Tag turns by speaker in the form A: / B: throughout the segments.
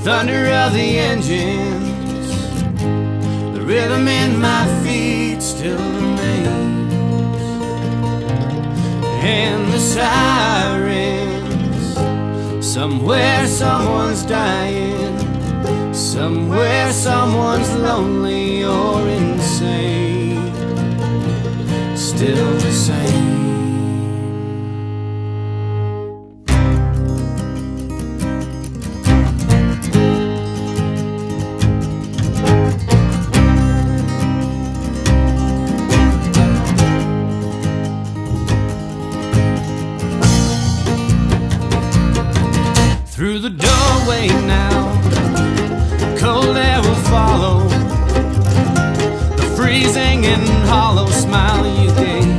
A: thunder of the engines, the rhythm in my feet still remains, and the sirens. Somewhere someone's dying, somewhere someone's lonely or insane, still the same. Through the doorway now, cold air will follow, the freezing and hollow smile you gave.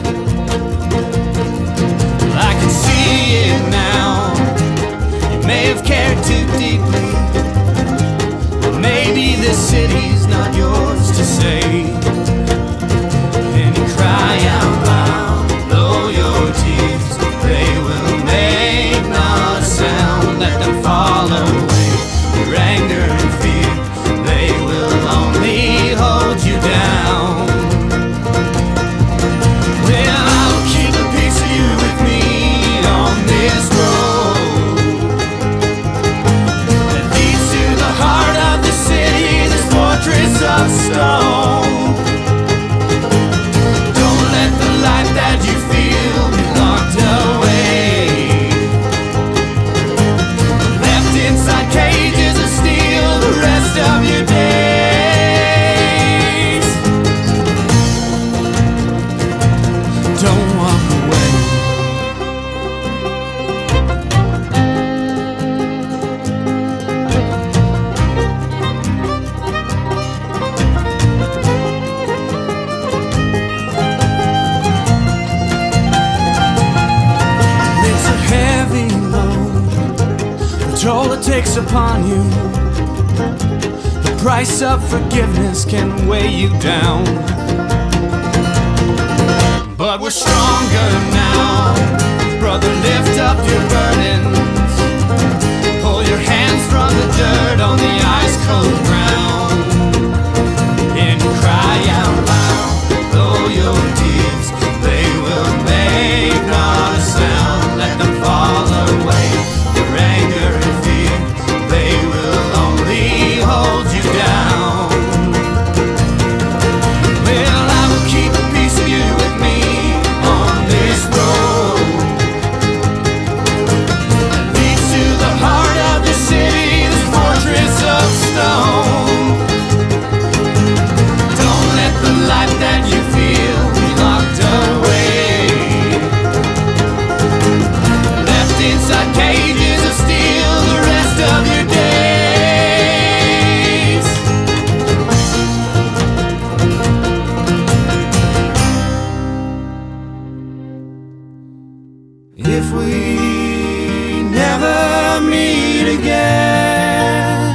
A: I can see it now, you may have cared too deeply, but maybe this city's not yours to save. And you cry out loud, blow your tears, they will make not a sound. Let them fall away, your anger and fear, they will only hold you down. Well, I'll keep a piece of you with me on this road that leads to the heart of the city, this fortress of stone. Don't let the life that you feel be locked away, inside cages of steel the rest of your days. Don't walk away. It's a heavy load, the toll it takes upon you. The price of forgiveness can weigh you down, but we're stronger now. Brother, lift up your burdens, pull your hands from the dirt on the ice cold ground, and cry out loud, blow your tears, they will make not a sound. Let them fall away, your anger and fear, they will only hold you down. Well, I will keep a piece of you with me on this road that leads to the heart of the city, this fortress of stone. Don't let the life that you feel be locked away, left inside cages of steel the rest of your days. If we never meet again,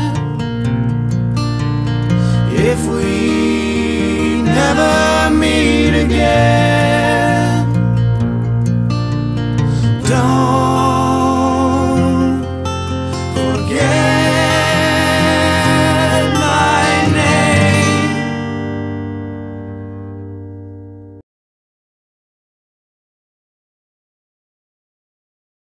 A: if we never meet again,